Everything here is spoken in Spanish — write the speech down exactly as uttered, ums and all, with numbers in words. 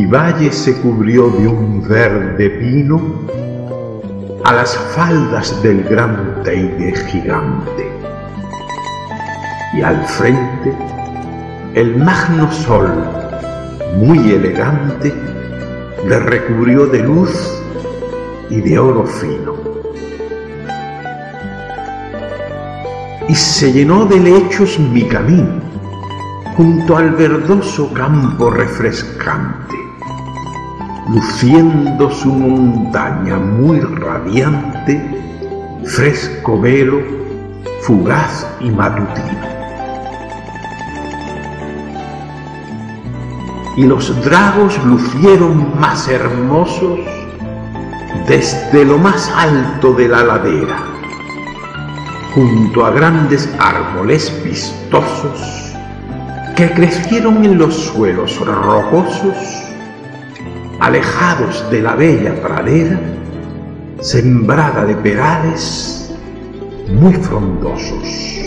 mi valle se cubrió de un verde pino a las faldas del gran Teide gigante, y al frente el magno sol, muy elegante, le recubrió de luz y de oro fino. Y se llenó de lechos mi camino, junto al verdoso campo refrescante, luciendo su montaña muy radiante, fresco velo, fugaz y matutino. Y los dragos lucieron más hermosos desde lo más alto de la ladera, junto a grandes árboles vistosos que crecieron en los suelos rocosos, alejados de la bella pradera, sembrada de perales muy frondosos.